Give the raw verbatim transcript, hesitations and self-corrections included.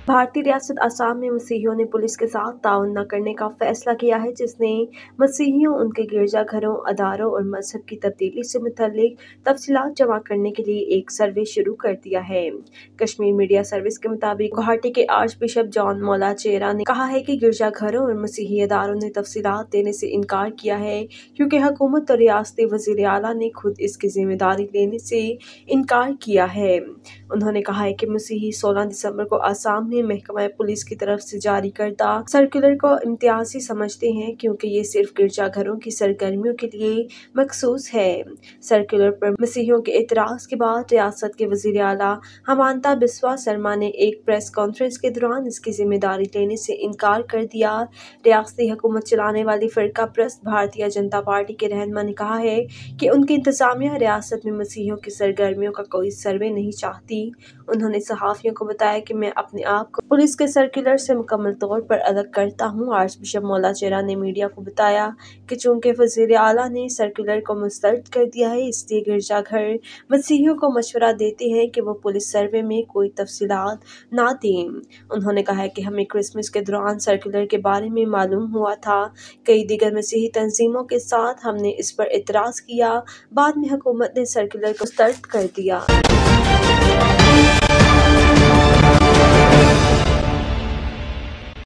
भारतीय रियासत असम में मसीहियों ने पुलिस के साथ ताउन न करने का फैसला किया है, जिसने मसीहियों, उनके गिरजाघरों, अदारों और मजहब की तब्दीली से मुतल्लिक तफसीलात जमा करने के लिए एक सर्वे शुरू कर दिया है। कश्मीर मीडिया सर्विस के मुताबिक गुवाहाटी के आर्च बिशप जॉन मौला चेरा ने कहा है कि गिरजाघरों और मसीही अदारों ने तफसीलात देने से इनकार किया है, क्योंकि हुकूमत और रियासती वज़ीर आला ने खुद इसकी जिम्मेदारी लेने से इनकार किया है। उन्होंने कहा है कि मसीही सोलह दिसंबर को असम में महकमा पुलिस की तरफ से जारी करदा सर्कुलर को इम्तियाजी समझते हैं, क्योंकि ये सिर्फ गिरजाघरों की सरगर्मियों के लिए मखसूस है। सर्कुलर पर मसीहियों के एतराज के बाद रियासत के वज़ीर आला हिमंता बिस्वा शर्मा ने एक प्रेस कॉन्फ्रेंस के दौरान इसकी जिम्मेदारी लेने से इनकार कर दिया। रियासती हुकूमत चलाने वाली फ़िरका प्रस्त भारतीय जनता पार्टी के रहनुमा ने कहा है कि उनकी इंतजामिया रियासत में मसीहियों की सरगर्मियों का कोई सर्वे नहीं चाहती। उन्होंने सहाफ़ियों को बताया कि मैं अपने आप को पुलिस के सर्कुलर से मुकम्मल तौर पर अलग करता हूँ। आर्च बिशप मौला चेरा ने मीडिया को बताया कि चूंकि वज़ीर आला ने सर्कुलर को मुस्तरद कर दिया है, इसलिए गिरजाघर मसीहियों को मशवरा देते हैं कि वो पुलिस सर्वे में कोई तफसीलात ना दें। उन्होंने कहा कि हमें क्रिसमस के दौरान सर्कुलर के बारे में मालूम हुआ था। कई दीगर मसीही तंजीमों के साथ हमने इस पर एतराज़ किया। बाद में हुकूमत ने सर्कुलर को मुस्तरद कर दिया।